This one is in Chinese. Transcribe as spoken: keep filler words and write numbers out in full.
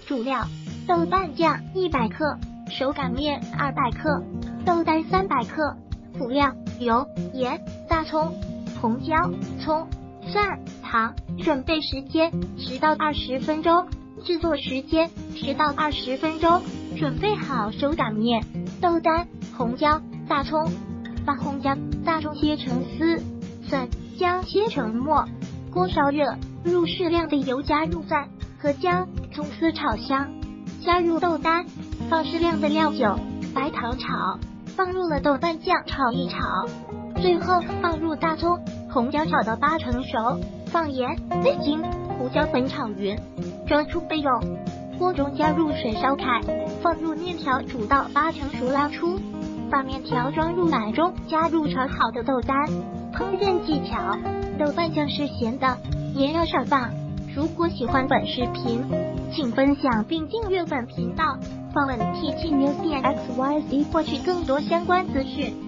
主料：豆瓣酱一百克，手擀面二百克，豆干三百克。辅料：油、盐、大葱、红椒、葱、蒜、糖。准备时间十到二十分钟，制作时间十到二十分钟。准备好手擀面、豆干、红椒、大葱，把红椒、大葱切成丝，蒜、姜切成末。锅烧热，入适量的油，加入蒜和姜、葱丝炒香，加入豆干，放适量的料酒、白糖炒，放入了豆瓣酱炒一炒，最后放入大葱、红椒炒到八成熟，放盐、味精、胡椒粉炒匀，装出备用。锅中加入水烧开，放入面条煮到八成熟捞出，把面条装入碗中，加入炒好的豆干。烹饪技巧：豆瓣酱是咸的，盐要少放。如果喜欢本视频，请分享并订阅本频道，访问 T T News 点 X Y Z 获取更多相关资讯。